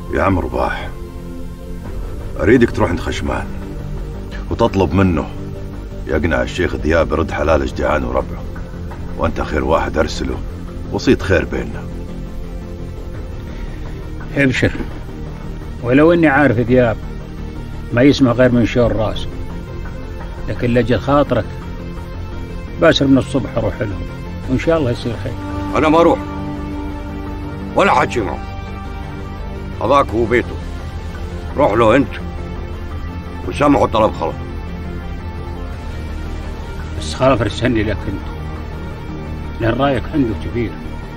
يا عم رباح، أريدك تروح عند خشمان وتطلب منه يقنع الشيخ ذياب يرد حلال جدعان وربعه، وأنت خير واحد أرسله، وصيت خير بيننا. ابشر، ولو إني عارف ذياب ما يسمع غير من شور راسه، لكن لجل خاطرك باسر من الصبح أروح لهم وإن شاء الله يصير خير. أنا ما أروح ولا حاجة معه، هذاك هو بيته، روح له أنت وسمعوا طلب خلف. بس خاف ارسلني لك أنت، لأن رايك عنده كبير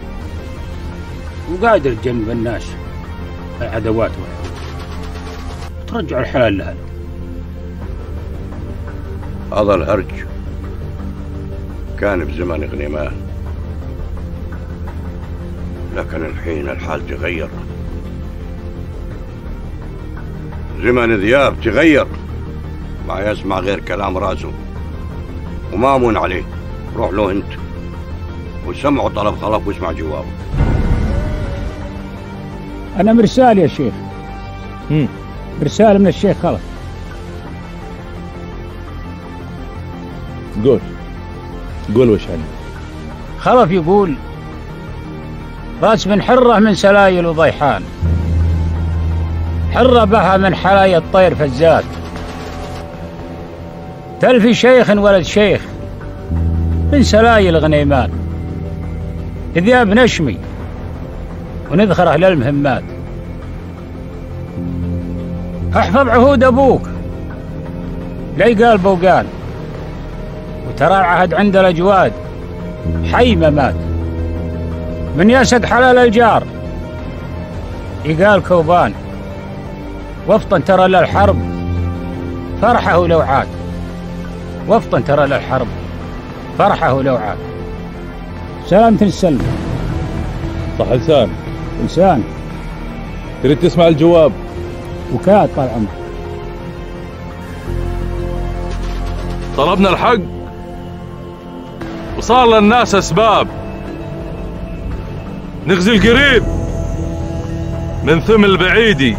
وقادر تجنب الناس العدوات وترجع الحلال لها. هذا الهرج كان بزمن غنيمان، لكن الحين الحال تغير، زمن ذياب تغير، ما يسمع غير كلام راسه وما امون عليه. روح له انت وسمعوا طلب خلف واسمع جوابه. أنا مرسال يا شيخ. مرسال من الشيخ خلف. قول وش عنه. خلف يقول راس من حرة من سلايل وضيحان، حرة بها من حلايا الطير فزات، تلفي شيخ ولد شيخ من سلايل غنيمان، ذياب نشمي ونذخره للمهمات. احفظ عهود ابوك لي قال بوقان، وترى العهد عند الاجواد حي ما مات، من يسد حلال الجار يقال كوبان، وفطن ترى للحرب فرحه لو عاد، وفطن ترى للحرب فرحه لو عاد. سلامة السلم. صح لسان. لسان. تريد تسمع الجواب؟ وكاد طال عمرك. طلبنا الحق وصار للناس اسباب، نغزي القريب من ثم البعيدي.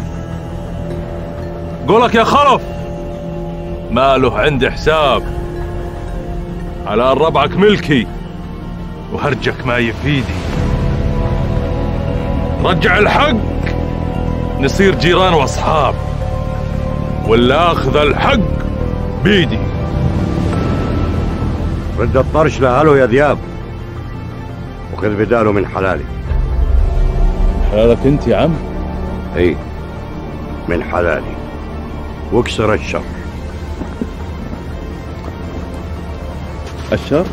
قولك يا خلف ما له عندي حساب، على أن ربعك ملكي وهرجك ما يفيدي. رجع الحق نصير جيران واصحاب، ولا اخذ الحق بيدي. رد الطرش لأهله يا ذياب وخذ بداله من حلالي. حلالك انت يا عم؟ اي من حلالي، واكسر الشر. الشر؟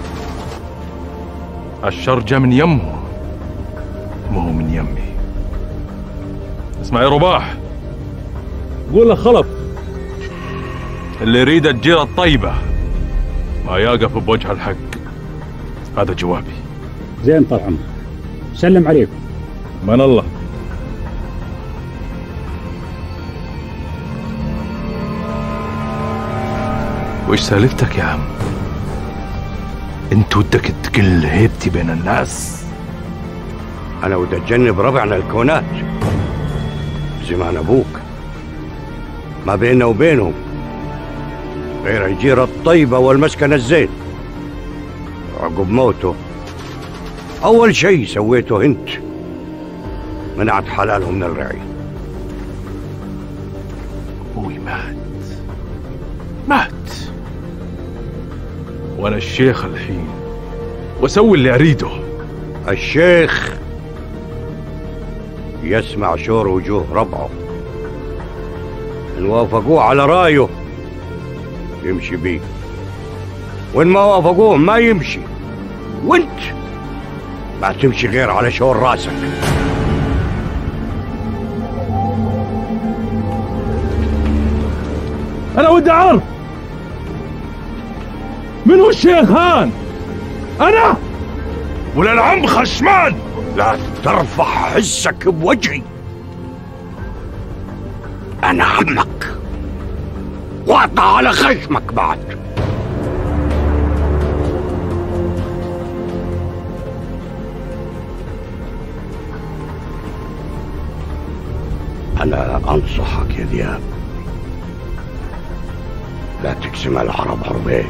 الشر جا من يمه مو من يمي. اسمع يا رباح، قول له خلف اللي يريد الجيرة الطيبة ما يقف بوجه الحق. هذا جوابي. زين طال عمرك، سلم عليكم. من الله. وش سالفتك يا عم؟ انت ودك تقل هيبتي بين الناس؟ انا ودي اتجنب ربعنا الكونات زمان ابوك، ما بيننا وبينهم غير الجيرة الطيبة والمسكن الزين. عقب موته اول شيء سويته انت، منعت حلالهم من الرعي. ابوي مات وانا الشيخ الحين واسوي اللي اريده. الشيخ يسمع شور وجوه ربعه، إن وافقوه على رايه يمشي بيه، وإن ما وافقوه ما يمشي، وانت ما تمشي غير على شور راسك. أنا ودي أعرف من هو الشيخ هان؟ أنا ولا العم خشمان؟ لا ترفع حسك بوجهي، أنا عمك واقطع على خشمك بعد. أنا أنصحك يا ذياب، لا تقسم العرب عربين.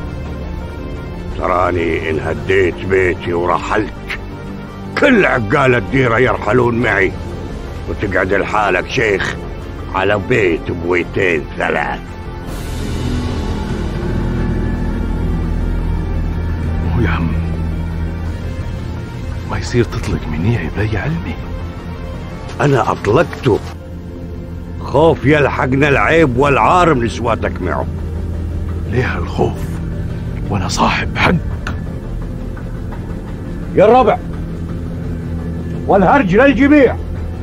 تراني إن هديت بيتي ورحلت كل عقال الديرة يرحلون معي، وتقعد لحالك شيخ على بيت بويتين ثلاث. يا عم ما يصير تطلق منيعي بلي علمي. أنا أطلقته خوف يلحقنا العيب والعار من سواتك معه. ليه الخوف وانا صاحب حق؟ يا الربع والهرج للجميع،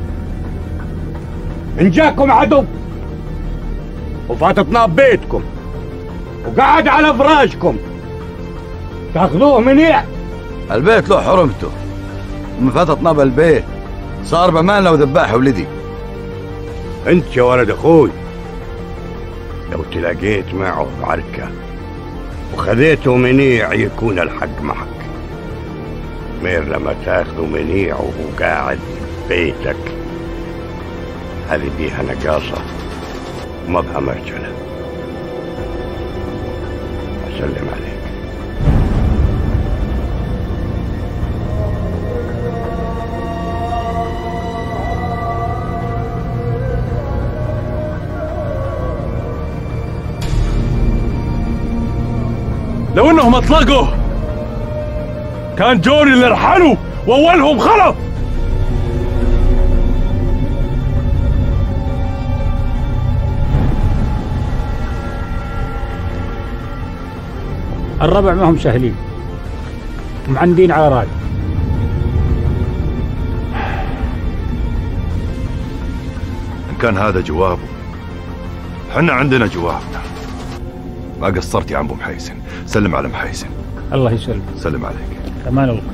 إن جاكم عدو وفاتتنا ببيتكم وقعد على فراجكم تاخذوه منيع. البيت له حرمته، ومن فاتتنا بالبيت صار بماننا وذباح ولدي. انت يا ولد اخوي لو تلاقيت معه بعركة وخذيته منيع يكون الحق معك، مير لما تاخذه منيع وهو قاعد بيتك هذه بيها نقاصة وما بها مرجلة. أسلم عليك. لو انهم اطلقوا كان جوني اللي رحلوا واولهم خلف. الربع ما هم سهلين، معندين على راي. إن كان هذا جوابه حنا عندنا جوابنا. ما قصرت يا عم ابو محيسن، سلم على محيسن. الله يسلمك. سلم عليك. كمان الله.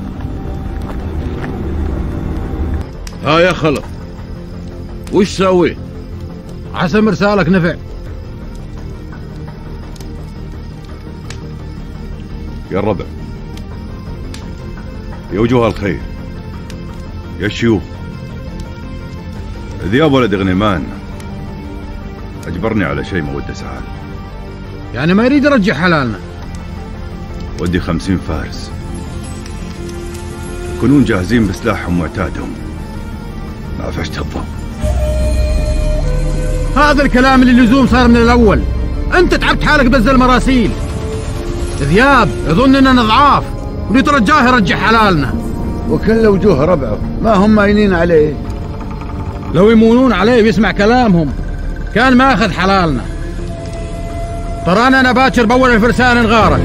ها يا خلف وش سويت؟ عسى مرسالك نفع. يا الربع، يا وجوه الخير، يا الشيوخ، ذياب ولد غنيمان أجبرني على شيء ما ودي أسعى. يعني ما يريد يرجع حلالنا. ودي 50 فارس يكونون جاهزين بسلاحهم وعتادهم مع فشت الضب. هذا الكلام اللي اللزوم صار من الأول. أنت تعبت حالك بز المراسيل. ذياب يظن اننا ضعاف ونترجاه يرجع حلالنا. وكل وجوه ربعه ما هم ماينين عليه. لو يمونون عليه ويسمع كلامهم كان ما اخذ حلالنا. ترانا انا باكر باول الفرسان انغارت.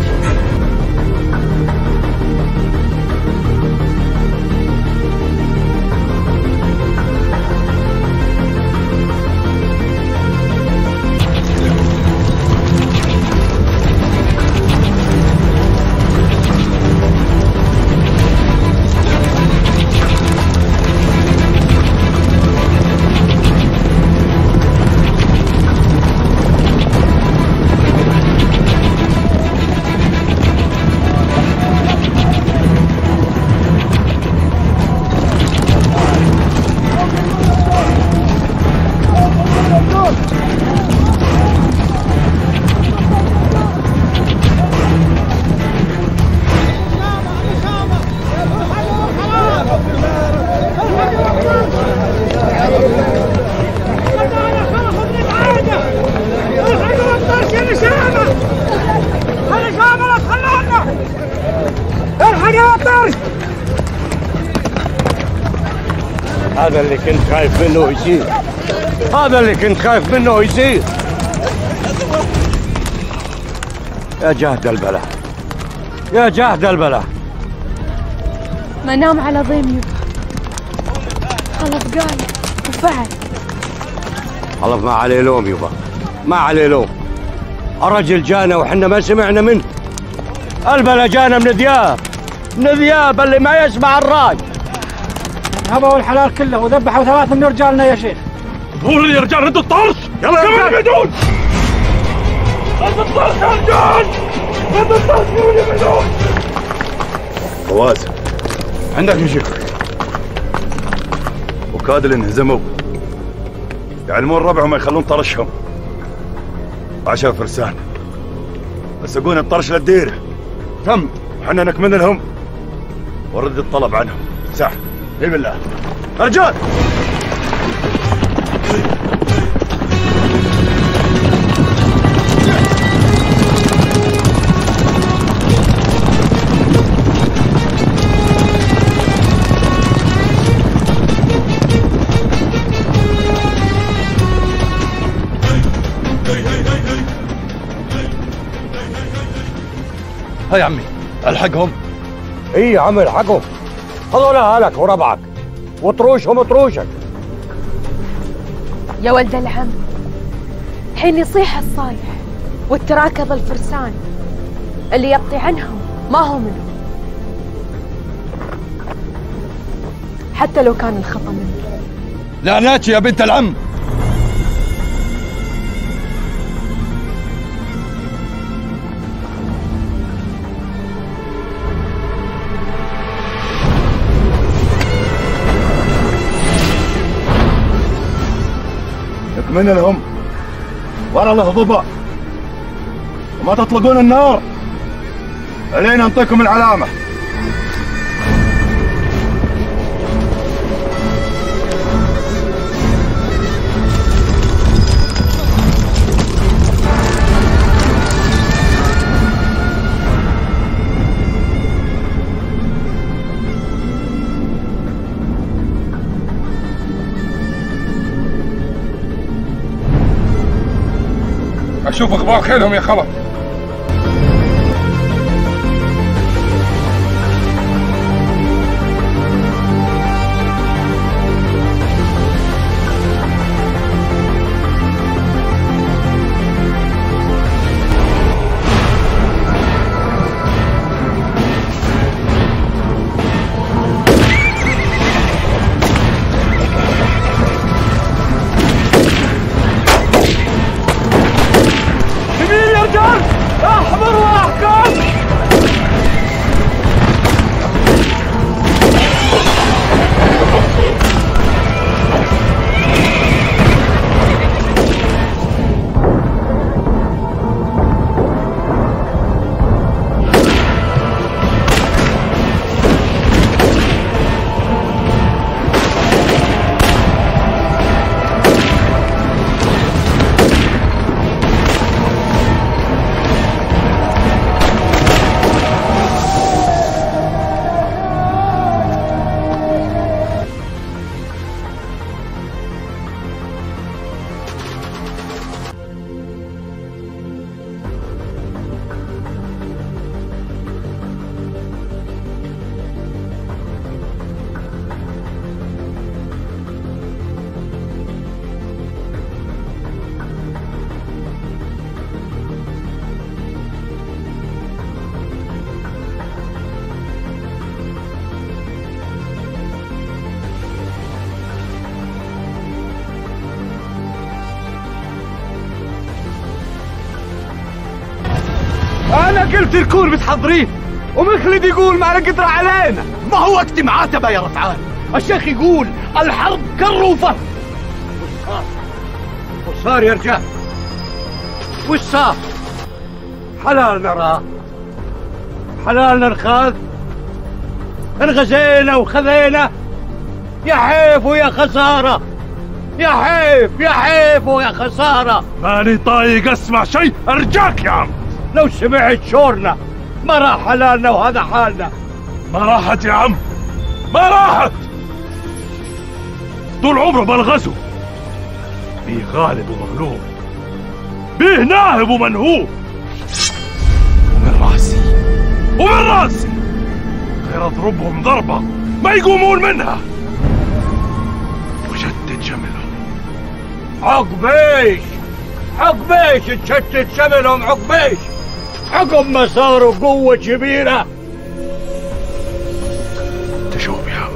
هذا اللي كنت خايف منه يصير. هذا اللي كنت خايف منه يصير. يا جهد البلاء، يا جهد البلاء. ما نام على ضيم يبا. خلف قال وفعل. خلف ما عليه لوم يبا، ما عليه لوم. الرجل جانا وحنا ما سمعنا منه. البلا جانا من ذياب، من ذياب اللي ما يسمع الراي. هبوا الحلال كله وذبحوا 3 من رجالنا يا شيخ. قولوا لي يا رجال ردوا الطرش. يلا يا رجال بدون. ردوا الطرش يا رجال. ردوا الطرش يا بدون. فواز عندك شكر. وكاد اللي انهزموا يعلمون ربعهم ما يخلون طرشهم. 10 فرسان يسوقون الطرش للديره. تم. وحنا نكمل لهم ورد الطلب عنهم. ساعة بسم الله رجال. هاي يا عمي الحقهم. ايه يا عمي الحقهم، هذول اهلك وربعك وطروشهم طروشك. يا ولد العم، حين يصيح الصايح والتراكض الفرسان اللي يقضي عنهم ما هو منهم، حتى لو كان الخطأ منك. لعناتي يا بنت العم. من لهم ورا الهضبة وما تطلقون النار الين انطيكم العلامة. أشوف أخبار خيلهم يا خبر. أحمر وأحكام. أنا قلت الكون متحضرين ومخلد يقول ما قدر علينا. ما هو وقت معاتبة يا رفعان، الشيخ يقول الحرب كالروفة. وش صار يا رجال؟ وش صار؟ حلالنا راه، حلالنا نخاذ، انغزينا وخذينا. يا حيف ويا خسارة، يا حيف يا حيف ويا خسارة. ماني طايق اسمع شيء ارجاك يا عم. لو سمعت شورنا ما راح حلالنا وهذا حالنا. ما راحت يا عم، ما راحت. طول عمره بالغزو بيه غالب ومغلوب، بيه ناهب ومنهوب، ومن راسي غير اضربهم ضربة ما يقومون منها وشتت شملهم. عقبيش تشتت شملهم. عقبيش عقب ما صاروا قوة كبيرة. تشوف يا عم،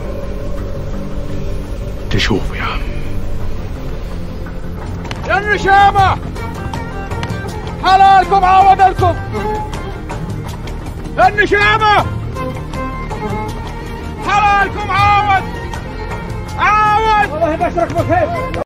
تشوف يا عم. يا النشامة حلالكم عاودلكم. يا النشامة حلالكم عاود. والله بشرك بخير.